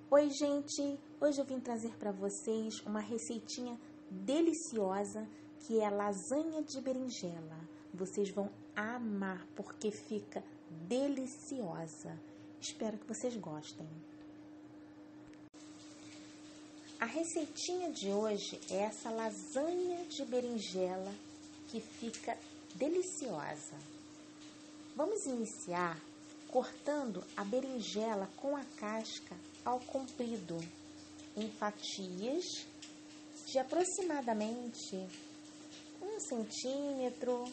Oi, gente! Hoje eu vim trazer para vocês uma receitinha deliciosa que é a lasanha de berinjela. Vocês vão amar porque fica deliciosa. Espero que vocês gostem. A receitinha de hoje é essa lasanha de berinjela que fica deliciosa. Vamos iniciar cortando a berinjela com a casca ao comprido, em fatias de aproximadamente 1 centímetro.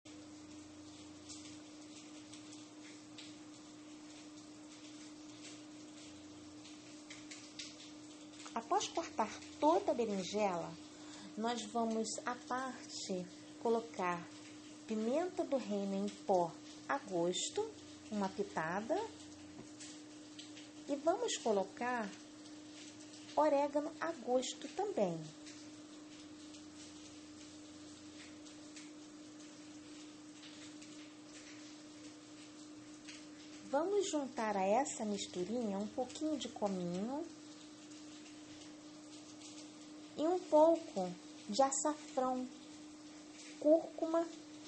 Após cortar toda a berinjela, nós vamos à parte colocar pimenta do reino em pó a gosto, uma pitada, e vamos colocar orégano a gosto também. Vamos juntar a essa misturinha um pouquinho de cominho e um pouco de açafrão, cúrcuma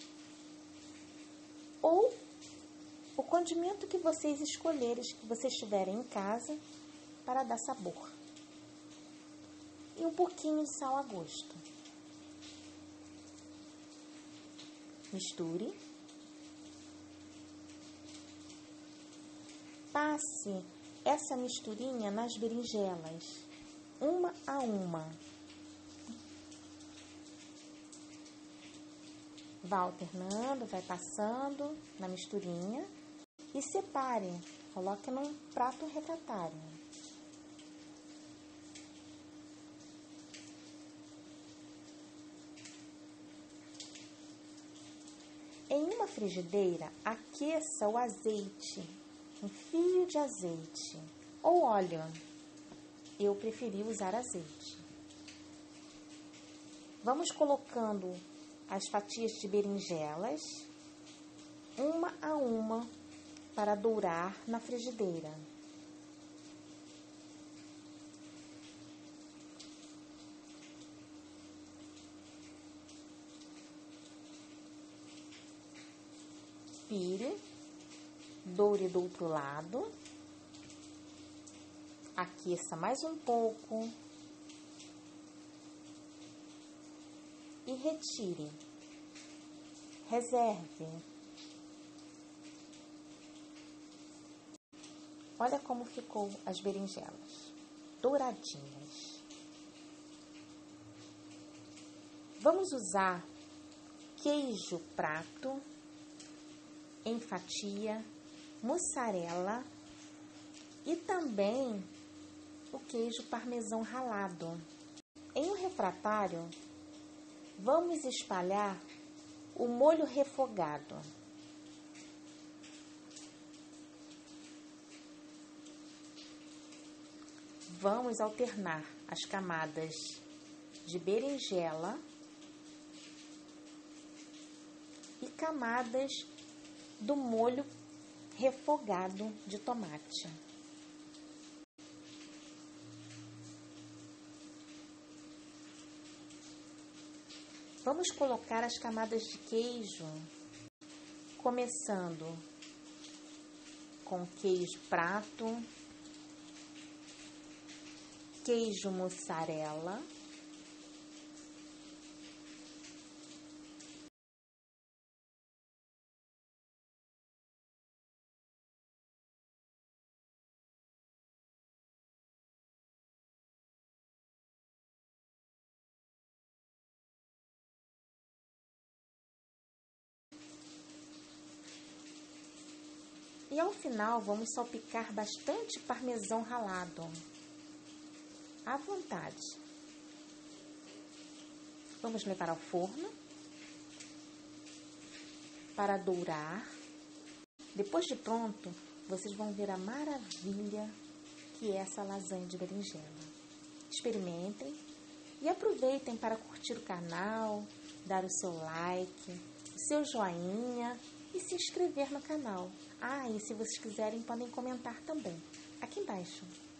ou o condimento que vocês escolherem, que vocês tiverem em casa para dar sabor. E um pouquinho de sal a gosto. Misture. Passe essa misturinha nas berinjelas, uma a uma. Vá alternando, vai passando na misturinha e separe. Coloque num prato refratário. Em uma frigideira, aqueça o azeite, um fio de azeite ou óleo. Eu preferi usar azeite. Vamos colocando as fatias de berinjelas, uma a uma, para dourar na frigideira. Vire, doure do outro lado, aqueça mais um pouco e retire. Reserve. Olha como ficou as berinjelas, douradinhas. Vamos usar queijo prato em fatia, mussarela e também o queijo parmesão ralado. Em um refratário, vamos espalhar o molho refogado. Vamos alternar as camadas de berinjela e camadas do molho refogado de tomate. Vamos colocar as camadas de queijo, começando com queijo prato, queijo mussarela, e ao final vamos salpicar bastante parmesão ralado, à vontade. Vamos levar ao forno para dourar. Depois de pronto, vocês vão ver a maravilha que é essa lasanha de berinjela. Experimentem e aproveitem para curtir o canal, dar o seu like, o seu joinha e se inscrever no canal. E se vocês quiserem, podem comentar também aqui embaixo.